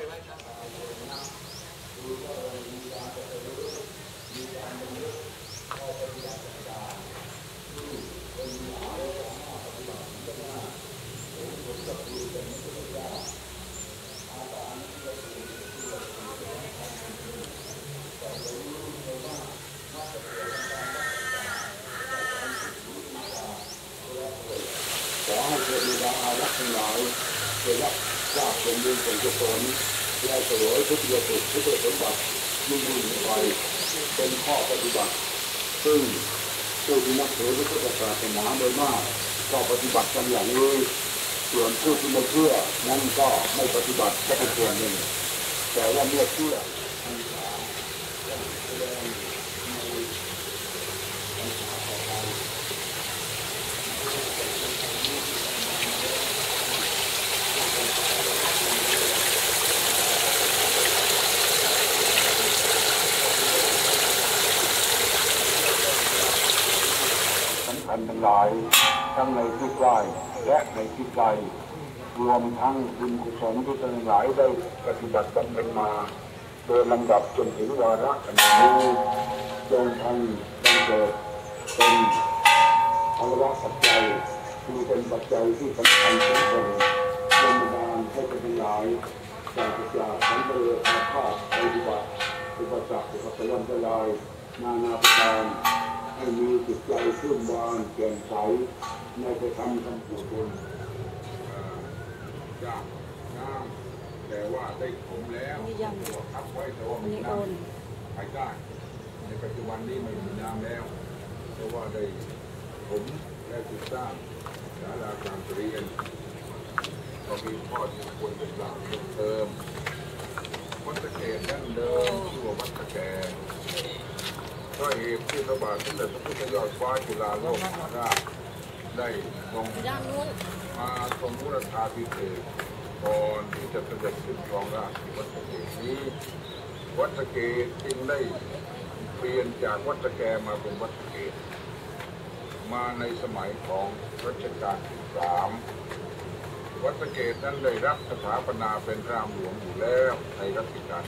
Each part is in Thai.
ขอให้เทวดาอารักษ์ทั้งหลายได้รับทราบผลบุญผลกุศลและสวยทุกประโยชน์ทุกสมบัติยิ่งไปเป็นข้อปฏิบัติซึ่งผู้ที่นับถือพระพุทธศาสนาโดยมากก็ปฏิบัติกันอย่างนี้ส่วนผู้ที่ไม่เชื่อนั้นก็ไม่ปฏิบัติก็เป็นส่วนหนึ่งแต่ว่าเมื่อเชื่อทั้งหลายทั้งในที่ใกล้และในที่ไกลรวมทั้งบุญกุศลที่ทั้งหลายได้ปฏิบัติบำเพ็ญมาโดยลำดับจนถึงวาระขณะนี้จงทั้งบังเกิดเป็นภาวะปัจจัยคือเป็นปัจจัยที่สำคัญที่สุดดลบันดาลให้ทั้งหลายจากสังเวยอาฆาตปฏิบัติอุปสรรคอุปสรรคทั้งหลายนานาประการให้มีจิตใจชื่นบานแจ่มใสในการทำกุศลจากน้ำแต่ว่าได้ผมแล้วทับไว้แต่ว่ามีน้ำไปได้ในปัจจุบันนี้ไม่มีน้ำแล้วเพราะว่าได้ผมได้ติดตั้งศาลาการเรียนก็มีข้อที่ควรจะปรับเติมวัดตะเกียบดั้งเดิมที่ว่าวัดตะแกก็เหตุที่พระบาทสมเด็จพระพุทธยอดฟ้าจุฬาโลกมหาราชได้ลงมาทรงพุทธาภิเษกก่อนที่จะเสด็จขึ้นครองราชย์ที่วัดตะเกียบนี้วัดตะเกียบจึงได้เปลี่ยนจากวัดตะแกมาเป็นวัดตะเกียบมาในสมัยของรัชกาลที่3วัดตะเกียบนั้นได้รับสถาปนาเป็นรามหลวงอยู่แล้วในรัชกาล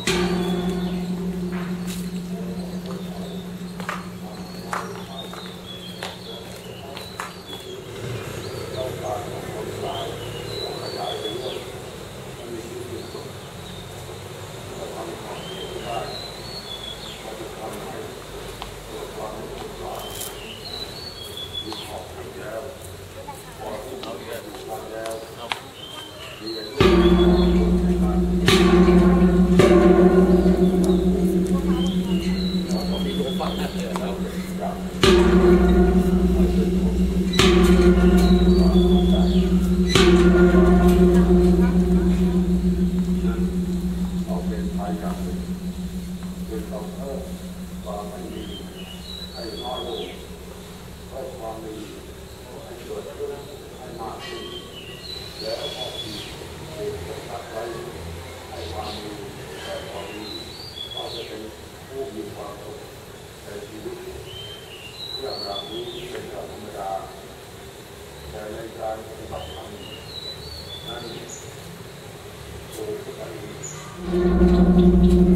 นั้น